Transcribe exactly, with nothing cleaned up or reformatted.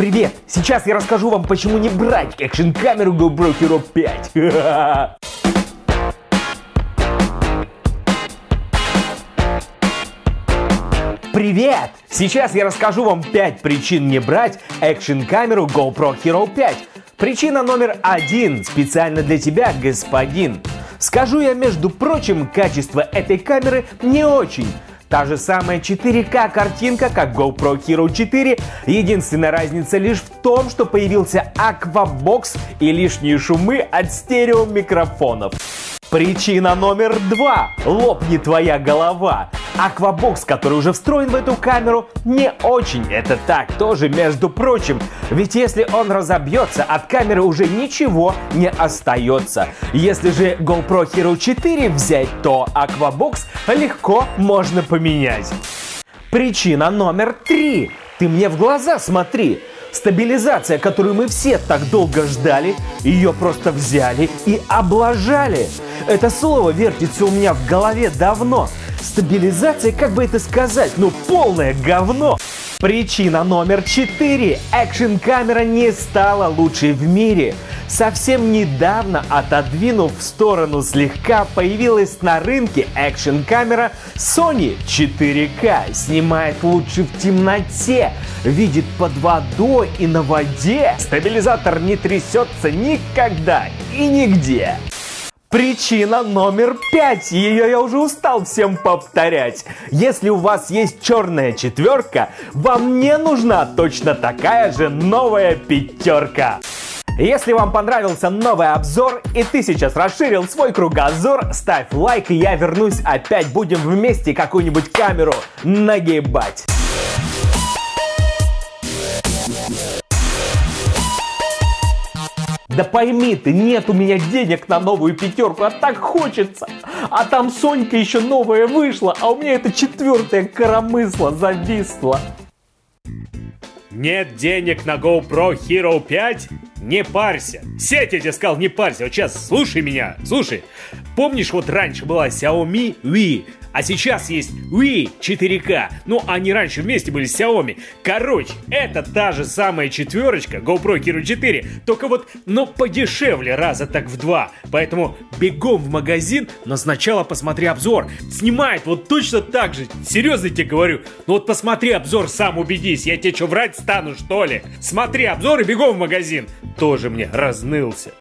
Привет! Сейчас я расскажу вам, почему не брать экшн-камеру GoPro Hero пять. Привет! Сейчас я расскажу вам пять причин не брать экшн-камеру GoPro Hero пять. Причина номер один. Специально для тебя, господин. Скажу я, между прочим, качество этой камеры не очень. Та же самая четыре ка картинка, как GoPro Hero четыре. Единственная разница лишь в том, что появился Aquabox и лишние шумы от стереомикрофонов. Причина номер два. Лопни твоя голова. Aquabox, который уже встроен в эту камеру, не очень. Это так тоже, между прочим. Ведь если он разобьется, от камеры уже ничего не остается. Если же GoPro Hero четыре взять, то Aquabox легко можно поменять. Причина номер три. Ты мне в глаза смотри. Стабилизация, которую мы все так долго ждали, ее просто взяли и облажали. Это слово вертится у меня в голове давно. Стабилизация, как бы это сказать, ну полное говно. Причина номер четыре. Экшн-камера не стала лучшей в мире. Совсем недавно, отодвинув в сторону слегка, появилась на рынке экшн-камера Sony четыре ка. Снимает лучше в темноте, видит под водой и на воде. Стабилизатор не трясется никогда и нигде. Причина номер пять. Ее я уже устал всем повторять. Если у вас есть черная четверка, вам не нужна точно такая же новая пятерка. Если вам понравился новый обзор и ты сейчас расширил свой кругозор, ставь лайк, и я вернусь опять. Будем вместе какую-нибудь камеру нагибать. Да пойми ты, нет у меня денег на новую пятерку, а так хочется. А там Сонька еще новая вышла, а у меня эта четвертая коромысла зависла. Нет денег на GoPro Hero пять? Не парься. Сеть, я тебе сказал, не парься. Вот сейчас слушай меня, слушай. Помнишь, вот раньше была Xiaomi Ви, а сейчас есть Ви четыре ка. Ну, они раньше вместе были с Xiaomi. Короче, это та же самая четверочка GoPro Hero четыре, только вот, ну, подешевле раза так в два. Поэтому бегом в магазин, но сначала посмотри обзор. Снимает вот точно так же. Серьезно тебе говорю. Ну вот посмотри обзор, сам убедись. Я тебе что, врать стану, что ли? Смотри обзор и бегом в магазин. Тоже мне разнылся.